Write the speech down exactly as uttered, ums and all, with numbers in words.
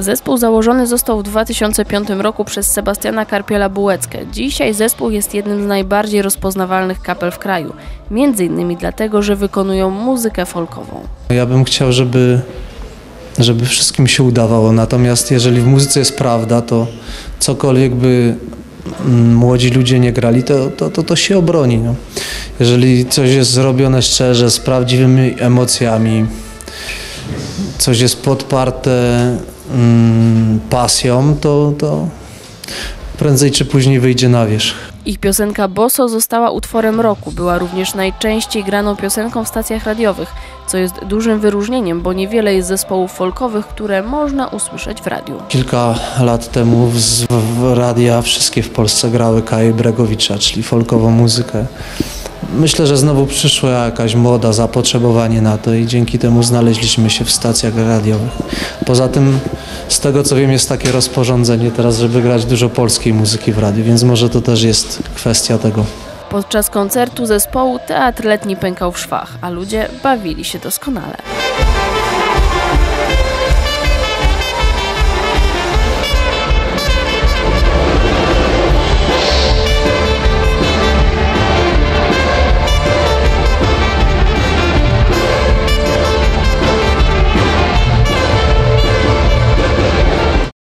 Zespół założony został w dwa tysiące piątym roku przez Sebastiana Karpiela-Bułeckę. Dzisiaj zespół jest jednym z najbardziej rozpoznawalnych kapel w kraju. Między innymi dlatego, że wykonują muzykę folkową. Ja bym chciał, żeby, żeby wszystkim się udawało. Natomiast jeżeli w muzyce jest prawda, to cokolwiek by młodzi ludzie nie grali, to, to, to, to się obroni. No. Jeżeli coś jest zrobione szczerze, z prawdziwymi emocjami, coś jest podparte mm, pasją, to, to prędzej czy później wyjdzie na wierzch. Ich piosenka Boso została utworem roku. Była również najczęściej graną piosenką w stacjach radiowych, co jest dużym wyróżnieniem, bo niewiele jest zespołów folkowych, które można usłyszeć w radiu. Kilka lat temu w, w radia wszystkie w Polsce grały Kaję Bregowicza, czyli folkową muzykę. Myślę, że znowu przyszła jakaś moda, zapotrzebowanie na to i dzięki temu znaleźliśmy się w stacjach radiowych. Poza tym, z tego co wiem, jest takie rozporządzenie teraz, żeby grać dużo polskiej muzyki w radiu, więc może to też jest kwestia tego. Podczas koncertu zespołu teatr letni pękał w szwach, a ludzie bawili się doskonale.